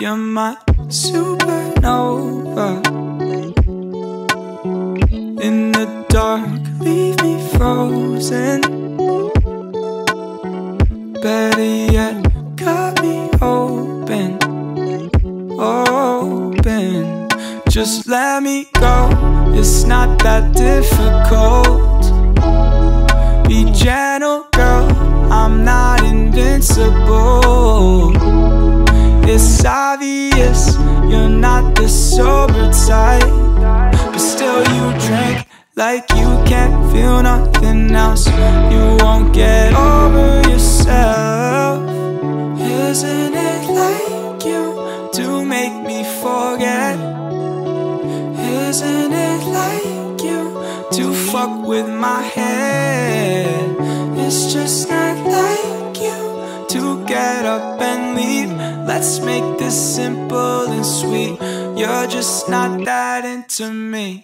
You're my supernova. In the dark, leave me frozen. Better yet, cut me open, open. Just let me go, it's not that difficult. Be gentle, girl, I'm not invincible. It's obvious you're not the sober type, but still you drink like you can't feel nothing else. You won't get over yourself. Isn't it like you to make me forget? Isn't it like you to fuck with my head? It's just not like you to get up and leave. Let's make this simple and sweet. You're just not that into me.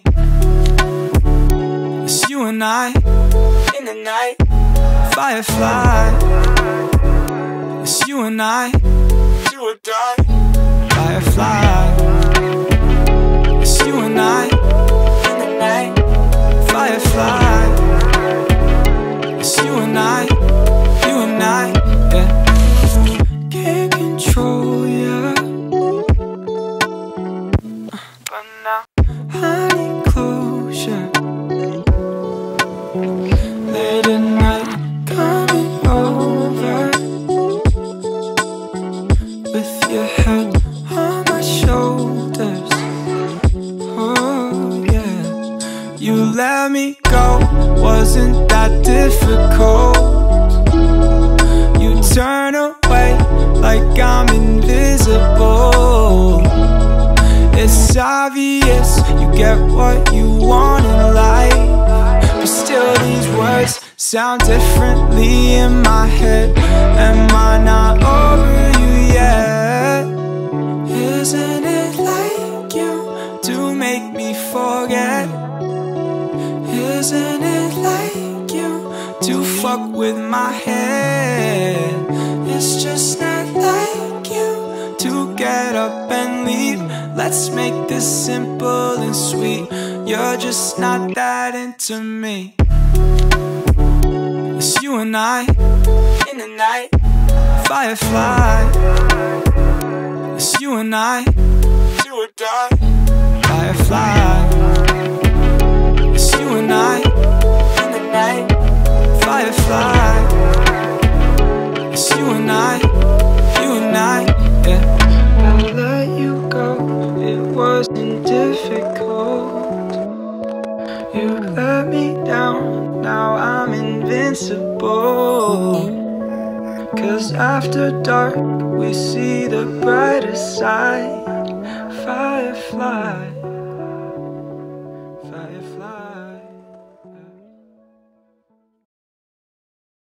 It's you and I in the night, firefly. It's you and I, do or die, firefly. It's you and I in the night, firefly. It's you and I, yeah. Can't control ya, but now I need closure. Late at night, coming over, with your head on my shoulders. Oh yeah, you let me go, wasn't that difficult. You turn away like I'm invisible. It's obvious you get what you want in life, but still these words sound differently in my head. Am I not over you yet? Isn't it like you to make me forget? Isn't it like you to fuck with my head? It's just not like you to get up and leave. Let's make this simple and sweet. You're just not that into me. It's you and I in the night, firefly. It's you and I, do or die, firefly. It's you and I in the night, firefly. It's you and I, yeah. I let you go, it wasn't difficult. You let me down, now I'm invincible. 'Cause after dark, we see the brighter side, firefly.